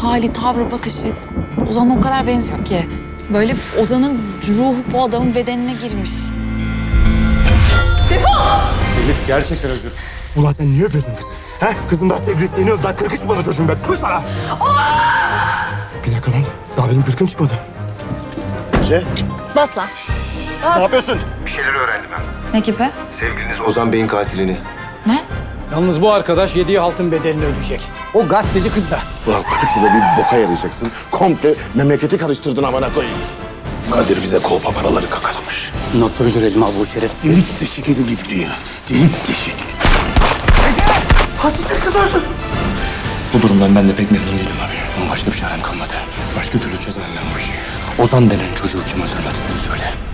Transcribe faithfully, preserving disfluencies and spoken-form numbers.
hali, tavrı, bakışı Ozan'a o kadar benziyor ki. Böyle Ozan'ın ruhu bu adamın bedenine girmiş. Defol! Elif gerçekten özür. Ulan sen niye öpüyorsun kızı? He? Kızın daha sevgilisi yeni yıl. Daha kırkı çıkmadı çocuğum ben. Tüh sana! Bir dakika lan. Daha benim kırkım çıkmadı. Ce, Bas lan. ne yapıyorsun? Bir şeyler öğrendim ben. Ne gibi? Sevgiliniz Ozan Bey'in katilini. Ne? Yalnız bu arkadaş yediği haltın bedelini ödeyecek. O gazeteci kız da. Ulan kırk yıla bir boka yarayacaksın. Komple memleketi karıştırdın amına koyayım. Kadir bize kolpa paraları kakalamış. Nasıl öldürelim abi bu şerefsiz? Delik deşik edilip diyor. Delik deşik. Hasretler kız öldü. Bu durumdan ben de pek memnun değilim abi. Ama başka bir çarem kalmadı. Başka türlü çözemem ben bu işi. Ozan denen çocuğu kim öldürmek istedi söyle.